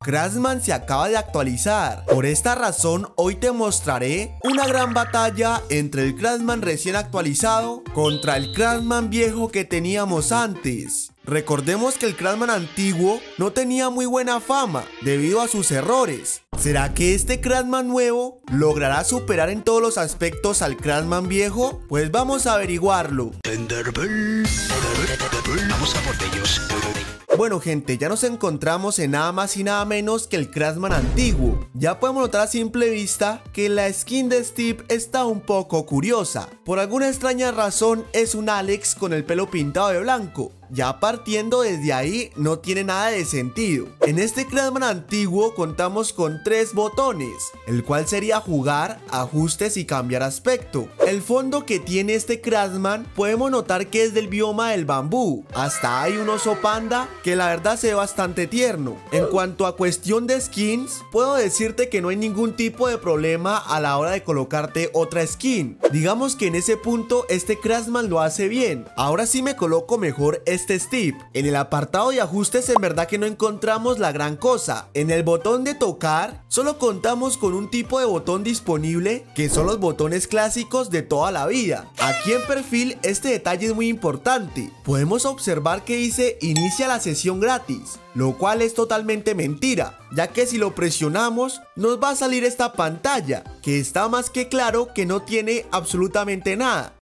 Craftsman se acaba de actualizar. Por esta razón, hoy te mostraré una gran batalla entre el Craftsman recién actualizado contra el Craftsman viejo que teníamos antes. Recordemos que el Craftsman antiguo no tenía muy buena fama debido a sus errores. ¿Será que este Craftsman nuevo logrará superar en todos los aspectos al Craftsman viejo? Pues vamos a averiguarlo. Vamos a por ellos. Bueno gente, ya nos encontramos en nada más y nada menos que el Craftsman antiguo. Ya podemos notar a simple vista que la skin de Steve está un poco curiosa. Por alguna extraña razón es un Alex con el pelo pintado de blanco. Ya partiendo desde ahí no tiene nada de sentido. En este Craftsman antiguo contamos con 3 botones, el cual sería jugar, ajustes y cambiar aspecto. El fondo que tiene este Craftsman podemos notar que es del bioma del bambú. Hasta hay un oso panda que la verdad se ve bastante tierno. En cuanto a cuestión de skins, puedo decirte que no hay ningún tipo de problema a la hora de colocarte otra skin. Digamos que en ese punto este Craftsman lo hace bien. Ahora sí me coloco mejor este Steve. En el apartado de ajustes en verdad que no encontramos la gran cosa. En el botón de tocar solo contamos con un tipo de botón disponible que son los botones clásicos de toda la vida. Aquí en perfil este detalle es muy importante. Podemos observar que dice inicia la sesión gratis, lo cual es totalmente mentira, ya que si lo presionamos nos va a salir esta pantalla que está más que claro que no tiene absolutamente nada.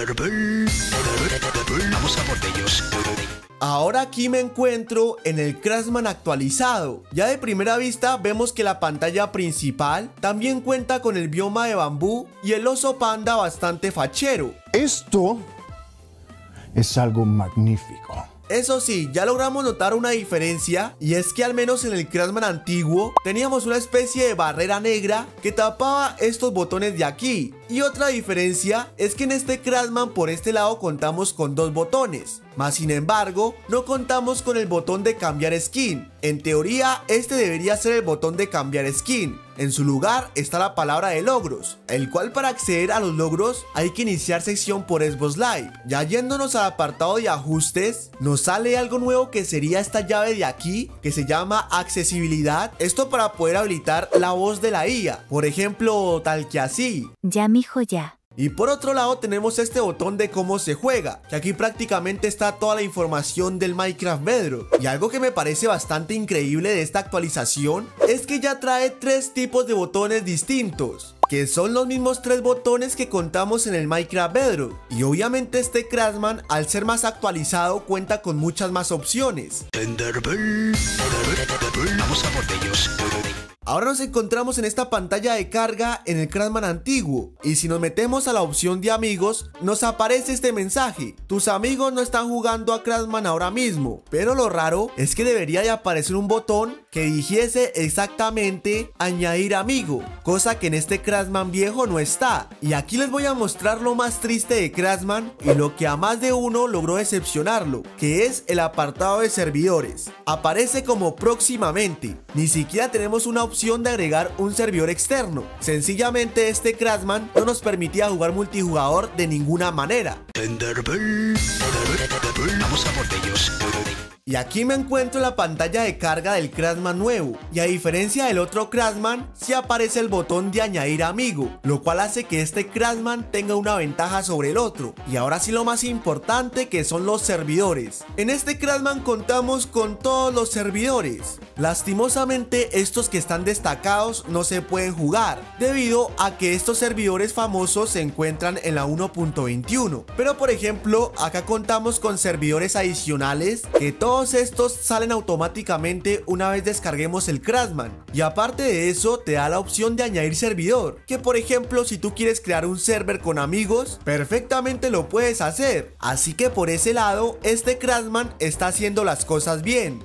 Vamos a por ellos. Ahora aquí me encuentro en el Craftsman actualizado. Ya de primera vista vemos que la pantalla principal también cuenta con el bioma de bambú y el oso panda bastante fachero. Esto es algo magnífico. Eso sí, ya logramos notar una diferencia, y es que al menos en el Craftsman antiguo teníamos una especie de barrera negra que tapaba estos botones de aquí. Y otra diferencia es que en este Craftsman por este lado contamos con 2 botones, mas sin embargo no contamos con el botón de cambiar skin. En teoría este debería ser el botón de cambiar skin. En su lugar está la palabra de logros, el cual para acceder a los logros hay que iniciar sección por Xbox Live. Ya yéndonos al apartado de ajustes, nos sale algo nuevo que sería esta llave de aquí que se llama accesibilidad. Esto para poder habilitar la voz de la IA, por ejemplo tal que así. Ya mijo ya. Y por otro lado tenemos este botón de cómo se juega, que aquí prácticamente está toda la información del Minecraft Bedrock. Y algo que me parece bastante increíble de esta actualización es que ya trae 3 tipos de botones distintos, que son los mismos 3 botones que contamos en el Minecraft Bedrock. Y obviamente este Craftsman al ser más actualizado cuenta con muchas más opciones. Vamos a por ellos. Ahora nos encontramos en esta pantalla de carga en el Craftsman antiguo, y si nos metemos a la opción de amigos nos aparece este mensaje: tus amigos no están jugando a Craftsman ahora mismo. Pero lo raro es que debería de aparecer un botón que dijese exactamente añadir amigo, cosa que en este Craftsman viejo no está. Y aquí les voy a mostrar lo más triste de Craftsman y lo que a más de uno logró decepcionarlo, que es el apartado de servidores. Aparece como próximamente, ni siquiera tenemos una opción de agregar un servidor externo. Sencillamente este Craftsman no nos permitía jugar multijugador de ninguna manera. Vamos a por ellos. Y aquí me encuentro en la pantalla de carga del Craftsman nuevo, y a diferencia del otro Craftsman, sí aparece el botón de añadir amigo, lo cual hace que este Craftsman tenga una ventaja sobre el otro. Y ahora sí lo más importante, que son los servidores. En este Craftsman contamos con todos los servidores. Lastimosamente estos que están destacados no se pueden jugar, debido a que estos servidores famosos se encuentran en la 1.21. Pero por ejemplo, acá contamos con servidores adicionales que todos estos salen automáticamente una vez descarguemos el Craftsman. Y aparte de eso te da la opción de añadir servidor, que por ejemplo si tú quieres crear un server con amigos, perfectamente lo puedes hacer. Así que por ese lado este Craftsman está haciendo las cosas bien.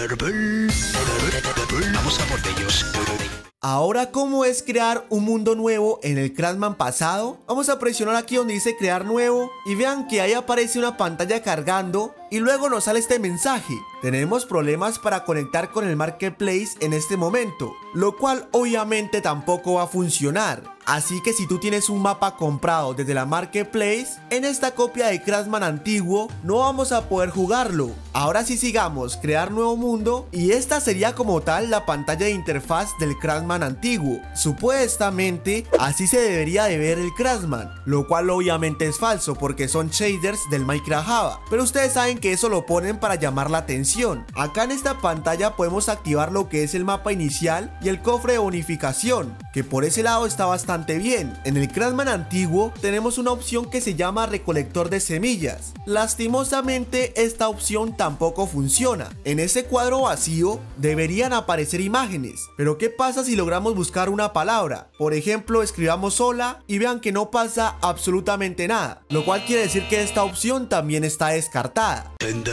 Vamos a por ellos. Ahora, ¿cómo es crear un mundo nuevo en el Craftsman pasado? Vamos a presionar aquí donde dice crear nuevo y vean que ahí aparece una pantalla cargando y luego nos sale este mensaje: tenemos problemas para conectar con el Marketplace en este momento, lo cual obviamente tampoco va a funcionar. Así que si tú tienes un mapa comprado desde la Marketplace, en esta copia de Craftsman antiguo no vamos a poder jugarlo. Ahora sí sigamos, crear nuevo mundo, y esta sería como tal la pantalla de interfaz del Craftsman antiguo. Supuestamente así se debería de ver el Craftsman, lo cual obviamente es falso porque son shaders del Minecraft Java, pero ustedes saben que eso lo ponen para llamar la atención. Acá en esta pantalla podemos activar lo que es el mapa inicial y el cofre de bonificación, que por ese lado está bastante bien. En el Craftsman antiguo tenemos una opción que se llama recolector de semillas. Lastimosamente esta opción tampoco funciona. En ese cuadro vacío deberían aparecer imágenes, pero ¿qué pasa si logramos buscar una palabra? Por ejemplo, escribamos hola y vean que no pasa absolutamente nada, lo cual quiere decir que esta opción también está descartada.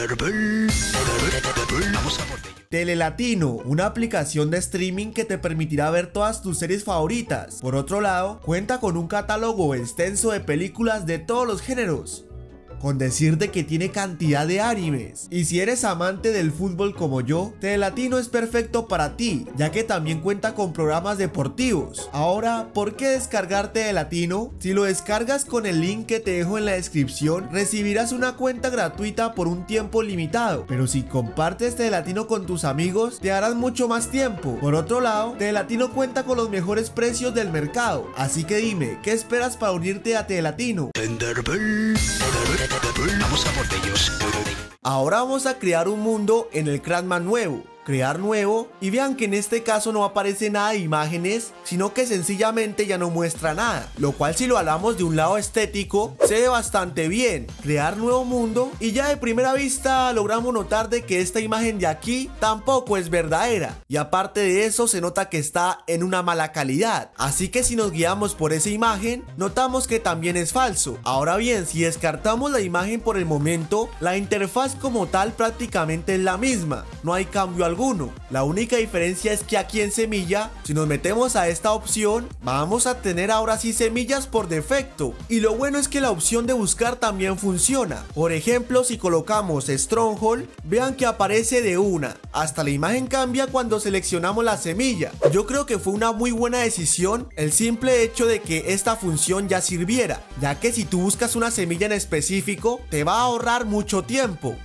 Telelatino, una aplicación de streaming que te permitirá ver todas tus series favoritas. Por otro lado, cuenta con un catálogo extenso de películas de todos los géneros, con decirte que tiene cantidad de animes. Y si eres amante del fútbol como yo, Telelatino es perfecto para ti, ya que también cuenta con programas deportivos. Ahora, ¿por qué descargar Telelatino? Si lo descargas con el link que te dejo en la descripción, recibirás una cuenta gratuita por un tiempo limitado, pero si compartes Telelatino con tus amigos, te harás mucho más tiempo. Por otro lado, Telelatino cuenta con los mejores precios del mercado, así que dime, ¿qué esperas para unirte a Telelatino? Vamos a por ellos. Ahora vamos a crear un mundo en el Craftsman nuevo. Crear nuevo, y vean que en este caso no aparece nada de imágenes, sino que sencillamente ya no muestra nada, lo cual si lo hablamos de un lado estético se ve bastante bien. Crear nuevo mundo, y ya de primera vista logramos notar de que esta imagen de aquí tampoco es verdadera, y aparte de eso se nota que está en una mala calidad, así que si nos guiamos por esa imagen notamos que también es falso. Ahora bien, si descartamos la imagen por el momento, la interfaz como tal prácticamente es la misma, no hay cambio alguno. La única diferencia es que aquí en semilla, si nos metemos a esta opción, vamos a tener ahora sí semillas por defecto, y lo bueno es que la opción de buscar también funciona. Por ejemplo, si colocamos Stronghold, vean que aparece de una, hasta la imagen cambia cuando seleccionamos la semilla. Yo creo que fue una muy buena decisión el simple hecho de que esta función ya sirviera, ya que si tú buscas una semilla en específico, te va a ahorrar mucho tiempo.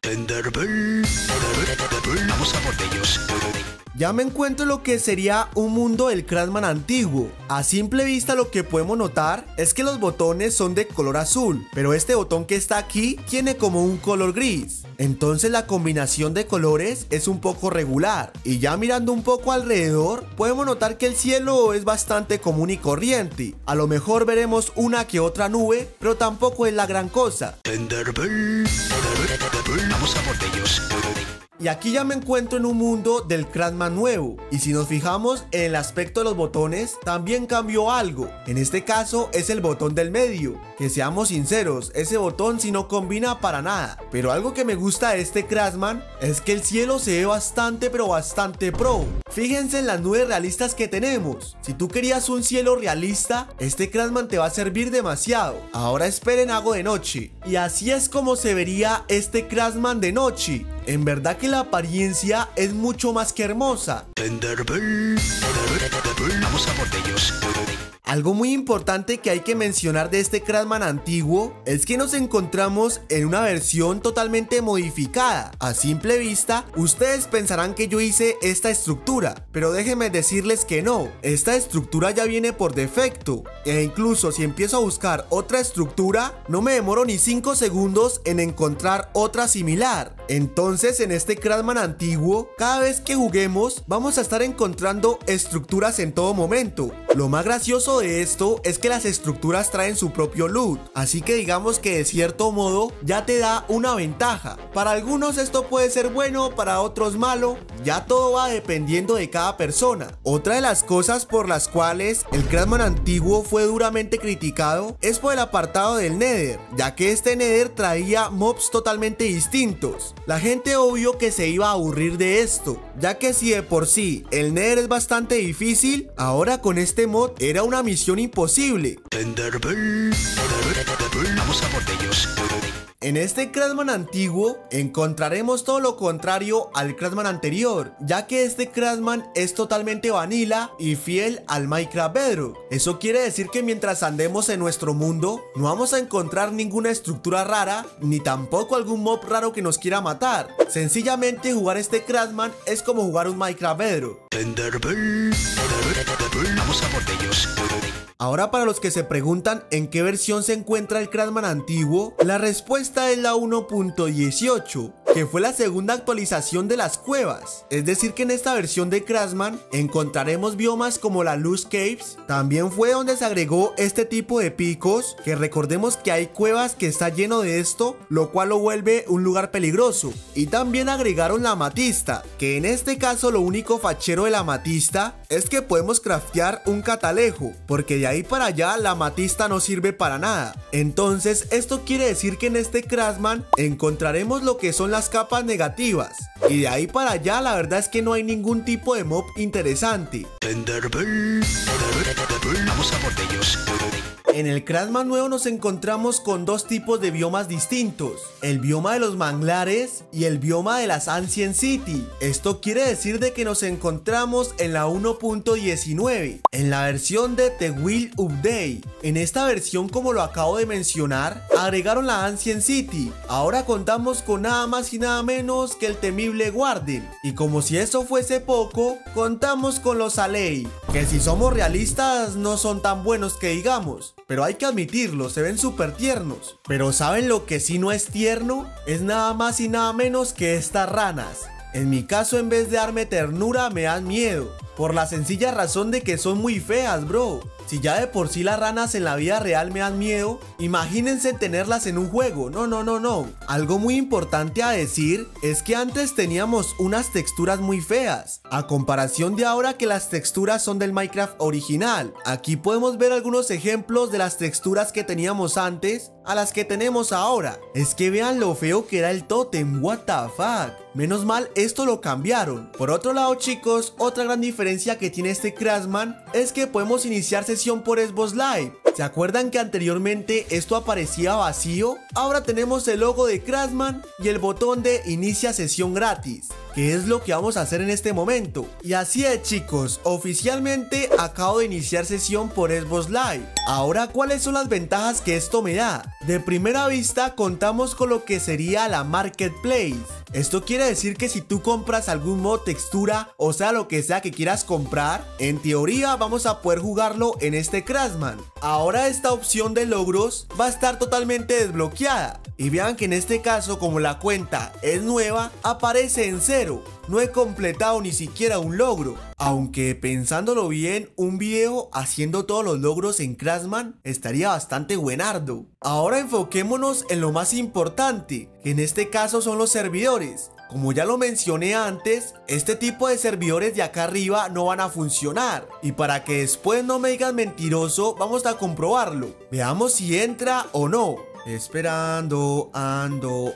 Vamos a por ellos. Ya me encuentro lo que sería un mundo del Craftsman antiguo. A simple vista lo que podemos notar es que los botones son de color azul, pero este botón que está aquí tiene como un color gris. Entonces la combinación de colores es un poco regular, y ya mirando un poco alrededor podemos notar que el cielo es bastante común y corriente. A lo mejor veremos una que otra nube, pero tampoco es la gran cosa. Vamos a por ellos. Y aquí ya me encuentro en un mundo del Craftsman nuevo, y si nos fijamos en el aspecto de los botones también cambió algo. En este caso es el botón del medio, que seamos sinceros, ese botón sí no combina para nada, pero algo que me gusta de este Craftsman es que el cielo se ve bastante pero bastante pro. Fíjense en las nubes realistas que tenemos. Si tú querías un cielo realista, este Craftsman te va a servir demasiado. Ahora esperen, hago de noche, y así es como se vería este Craftsman de noche. En verdad que la apariencia es mucho más que hermosa. Vamos a por ellos. Algo muy importante que hay que mencionar de este Craftsman antiguo es que nos encontramos en una versión totalmente modificada. A simple vista, ustedes pensarán que yo hice esta estructura, pero déjenme decirles que no. Esta estructura ya viene por defecto, e incluso si empiezo a buscar otra estructura, no me demoro ni 5 segundos en encontrar otra similar. Entonces en este Craftsman antiguo, cada vez que juguemos, vamos a estar encontrando estructuras en todo momento. Lo más gracioso de esto es que las estructuras traen su propio loot, así que digamos que de cierto modo ya te da una ventaja. Para algunos esto puede ser bueno, para otros malo, ya todo va dependiendo de cada persona. Otra de las cosas por las cuales el Craftsman antiguo fue duramente criticado es por el apartado del Nether, ya que este Nether traía mobs totalmente distintos. La gente obvio que se iba a aburrir de esto, ya que si de por sí el Nether es bastante difícil, ahora con este mod era una misión imposible. Vamos a por ellos. En este Craftman antiguo encontraremos todo lo contrario al Craftman anterior, ya que este Craftman es totalmente vanilla y fiel al Minecraft Bedrock. Eso quiere decir que mientras andemos en nuestro mundo no vamos a encontrar ninguna estructura rara, ni tampoco algún mob raro que nos quiera matar. Sencillamente jugar este Craftman es como jugar un Minecraft Bedrock. Vamos a por ellos. Ahora, para los que se preguntan en qué versión se encuentra el Craftman antiguo, la respuesta es la 1.18, que fue la segunda actualización de las cuevas. Es decir que en esta versión de Craftman encontraremos biomas como la Loose Caves. También fue donde se agregó este tipo de picos, que recordemos que hay cuevas que está lleno de esto, lo cual lo vuelve un lugar peligroso. Y también agregaron la amatista, que en este caso lo único fachero de la amatista es que podemos craftear un catalejo, porque de ahí para allá la amatista no sirve para nada. Entonces esto quiere decir que en este Craftman encontraremos lo que son las capas negativas, y de ahí para allá la verdad es que no hay ningún tipo de mob interesante. Vamos a por ellos. En el Craftman nuevo nos encontramos con dos tipos de biomas distintos, el bioma de los manglares y el bioma de las Ancient City. Esto quiere decir de que nos encontramos en la 1.19, en la versión de The Will Update. En esta versión, como lo acabo de mencionar, agregaron la Ancient City. Ahora contamos con nada más y nada menos que el temible Warden. Y como si eso fuese poco, contamos con los Alei, que si somos realistas no son tan buenos que digamos, pero hay que admitirlo, se ven súper tiernos. Pero ¿saben lo que sí no es tierno? Es nada más y nada menos que estas ranas. En mi caso, en vez de darme ternura, me dan miedo, por la sencilla razón de que son muy feas, bro. Si ya de por sí las ranas en la vida real me dan miedo, imagínense tenerlas en un juego. No. Algo muy importante a decir es que antes teníamos unas texturas muy feas, a comparación de ahora que las texturas son del Minecraft original. Aquí podemos ver algunos ejemplos de las texturas que teníamos antes a las que tenemos ahora. Es que vean lo feo que era el tótem, what the fuck. Menos mal esto lo cambiaron. Por otro lado, chicos, otra gran diferencia que tiene este Craftman es que podemos iniciar sesión por Xbox Live. ¿Se acuerdan que anteriormente esto aparecía vacío? Ahora tenemos el logo de Craftman y el botón de inicia sesión gratis, que es lo que vamos a hacer en este momento. Y así es, chicos, oficialmente acabo de iniciar sesión por Xbox Live. Ahora, ¿cuáles son las ventajas que esto me da? De primera vista, contamos con lo que sería la Marketplace. Esto quiere decir que si tú compras algún mod, textura, o sea lo que sea que quieras comprar, en teoría vamos a poder jugarlo en este Craftman. Ahora esta opción de logros va a estar totalmente desbloqueada. Y vean que en este caso, como la cuenta es nueva, aparece en 0. No he completado ni siquiera un logro. Aunque pensándolo bien, un video haciendo todos los logros en Craftman estaría bastante buenardo. Ahora enfoquémonos en lo más importante, que en este caso son los servidores. Como ya lo mencioné antes, este tipo de servidores de acá arriba no van a funcionar. Y para que después no me digan mentiroso, vamos a comprobarlo. Veamos si entra o no. Esperando, ando.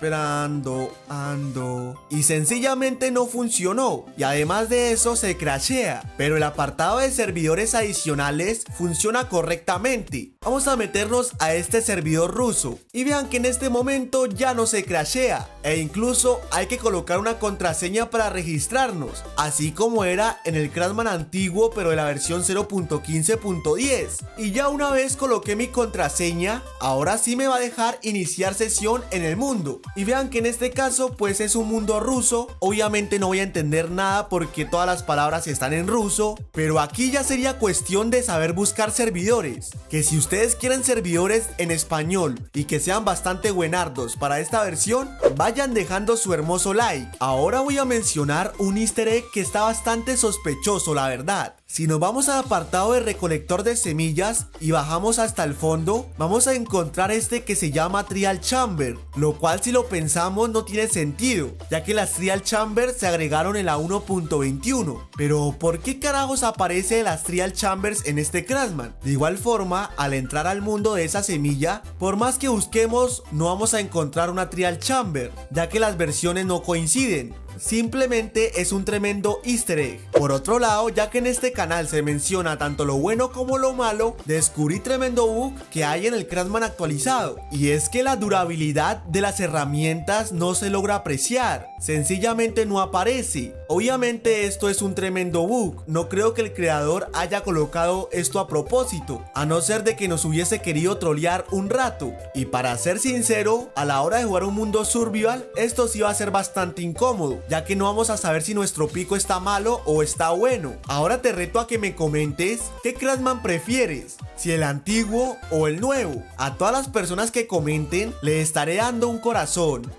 Y sencillamente no funcionó. Y además de eso se crashea. Pero el apartado de servidores adicionales funciona correctamente. Vamos a meternos a este servidor ruso. Y vean que en este momento ya no se crashea. E incluso hay que colocar una contraseña para registrarnos. Así como era en el Craftman antiguo, pero de la versión 0.15.10. Y ya una vez coloqué mi contraseña, ahora sí me va a dejar iniciar sesión en el mundo. Y vean que en este caso pues es un mundo ruso. Obviamente no voy a entender nada porque todas las palabras están en ruso, pero aquí ya sería cuestión de saber buscar servidores. Que si ustedes quieren servidores en español y que sean bastante buenardos para esta versión, vayan dejando su hermoso like. Ahora voy a mencionar un easter egg que está bastante sospechoso, la verdad. Si nos vamos al apartado de recolector de semillas y bajamos hasta el fondo, vamos a encontrar este que se llama Trial Chamber, lo cual si lo pensamos no tiene sentido, ya que las Trial Chambers se agregaron en la 1.21. Pero ¿por qué carajos aparece las Trial Chambers en este Craftman? De igual forma, al entrar al mundo de esa semilla, por más que busquemos, no vamos a encontrar una Trial Chamber, ya que las versiones no coinciden. simplemente es un tremendo easter egg. Por otro lado, ya que en este canal se menciona tanto lo bueno como lo malo, descubrí tremendo bug que hay en el Craftsman actualizado, y es que la durabilidad de las herramientas no se logra apreciar, sencillamente no aparece. Obviamente esto es un tremendo bug, no creo que el creador haya colocado esto a propósito, a no ser de que nos hubiese querido trolear un rato. Y para ser sincero, a la hora de jugar un mundo survival, esto sí va a ser bastante incómodo, ya que no vamos a saber si nuestro pico está malo o está bueno. Ahora te reto a que me comentes qué Craftsman prefieres, si el antiguo o el nuevo. A todas las personas que comenten le estaré dando un corazón,